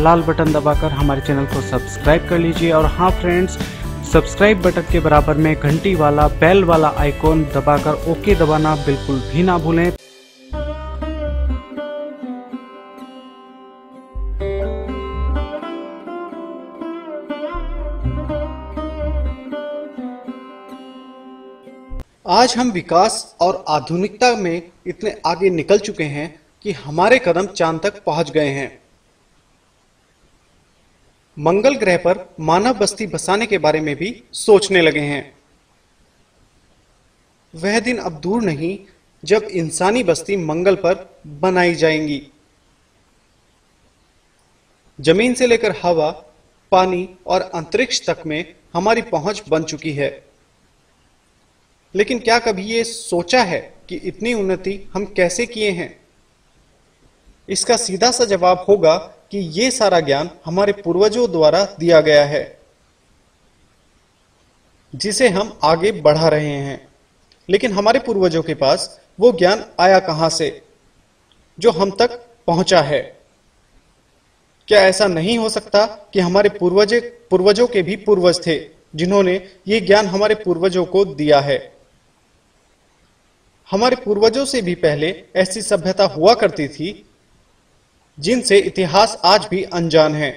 लाल button दबाकर हमारे channel को सब्सक्राइब कर लीजिए। और हाँ फ्रेंड्स, सब्सक्राइब बटन के बराबर में घंटी वाला बेल वाला आइकॉन दबाकर ओके दबाना बिल्कुल भी ना भूलें। आज हम विकास और आधुनिकता में इतने आगे निकल चुके हैं कि हमारे कदम चांद तक पहुंच गए हैं। मंगल ग्रह पर मानव बस्ती बसाने के बारे में भी सोचने लगे हैं। वह दिन अब दूर नहीं जब इंसानी बस्ती मंगल पर बनाई जाएंगी। जमीन से लेकर हवा, पानी और अंतरिक्ष तक में हमारी पहुंच बन चुकी है। लेकिन क्या कभी ये सोचा है कि इतनी उन्नति हम कैसे किए हैं? इसका सीधा सा जवाब होगा कि ये सारा ज्ञान हमारे पूर्वजों द्वारा दिया गया है, जिसे हम आगे बढ़ा रहे हैं। लेकिन हमारे पूर्वजों के पास वो ज्ञान आया कहां से जो हम तक पहुंचा है? क्या ऐसा नहीं हो सकता कि हमारे पूर्वजों के भी पूर्वज थे जिन्होंने ये ज्ञान हमारे पूर्वजों को दिया है? हमारे पूर्वजों से भी पहले ऐसी सभ्यता हुआ करती थी जिनसे इतिहास आज भी अनजान है,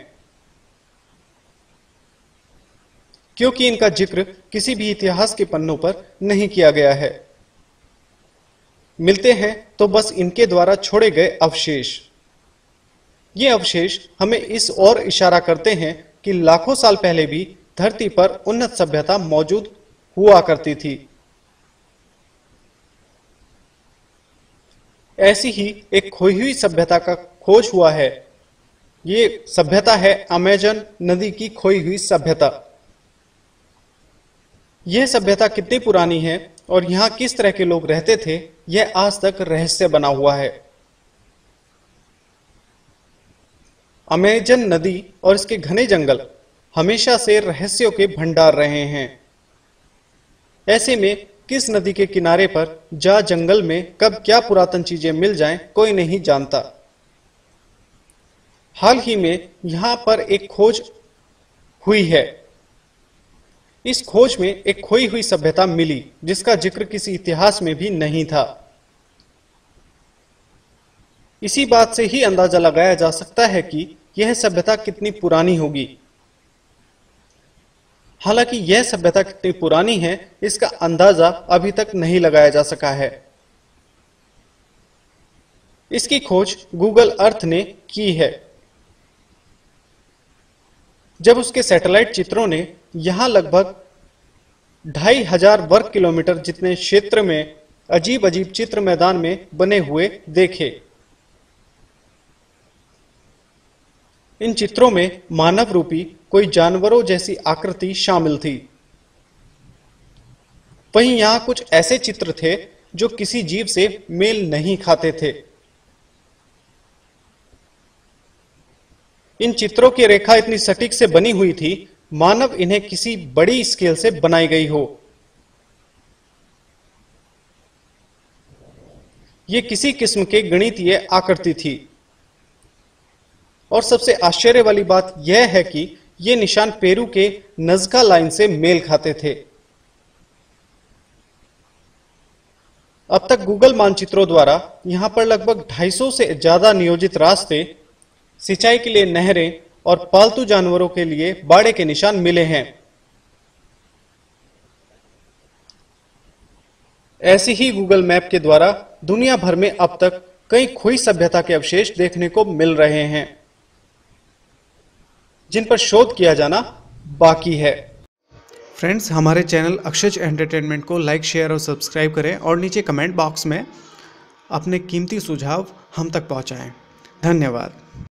क्योंकि इनका जिक्र किसी भी इतिहास के पन्नों पर नहीं किया गया है। मिलते हैं तो बस इनके द्वारा छोड़े गए अवशेष। ये अवशेष हमें इस ओर इशारा करते हैं कि लाखों साल पहले भी धरती पर उन्नत सभ्यता मौजूद हुआ करती थी। ऐसी ही एक खोई हुई सभ्यता का खोज हुआ है। ये सभ्यता है अमेजन नदी की खोई हुई सभ्यता। यह सभ्यता कितनी पुरानी है और यहाँ किस तरह के लोग रहते थे, यह आज तक रहस्य बना हुआ है। अमेजन नदी और इसके घने जंगल हमेशा से रहस्यों के भंडार रहे हैं। ऐसे में किस नदी के किनारे पर जा जंगल में कब क्या पुरातन चीजें मिल जाएं, कोई नहीं जानता। हाल ही में यहां पर एक खोज हुई है। इस खोज में एक खोई हुई सभ्यता मिली जिसका जिक्र किसी इतिहास में भी नहीं था। इसी बात से ही अंदाजा लगाया जा सकता है कि यह सभ्यता कितनी पुरानी होगी। हालांकि यह सभ्यता कितनी पुरानी है इसका अंदाजा अभी तक नहीं लगाया जा सका है। इसकी खोज गूगल अर्थ ने की है। जब उसके सैटेलाइट चित्रों ने यहां लगभग 2500 वर्ग किलोमीटर जितने क्षेत्र में अजीब अजीब चित्र मैदान में बने हुए देखे। इन चित्रों में मानव रूपी कोई जानवरों जैसी आकृति शामिल थी। वहीं यहां कुछ ऐसे चित्र थे जो किसी जीव से मेल नहीं खाते थे। इन चित्रों की रेखा इतनी सटीक से बनी हुई थी मानव इन्हें किसी बड़ी स्केल से बनाई गई हो। यह किसी किस्म के गणितीय आकृति थी। और सबसे आश्चर्य वाली बात यह है कि ये निशान पेरू के नज़का लाइन से मेल खाते थे। अब तक गूगल मानचित्रों द्वारा यहां पर लगभग 250 से ज्यादा नियोजित रास्ते, सिंचाई के लिए नहरें और पालतू जानवरों के लिए बाड़े के निशान मिले हैं। ऐसे ही गूगल मैप के द्वारा दुनिया भर में अब तक कई खोई सभ्यता के अवशेष देखने को मिल रहे हैं जिन पर शोध किया जाना बाकी है। फ्रेंड्स, हमारे चैनल अक्षज एंटरटेनमेंट को लाइक, शेयर और सब्सक्राइब करें और नीचे कमेंट बॉक्स में अपने कीमती सुझाव हम तक पहुंचाएं। धन्यवाद।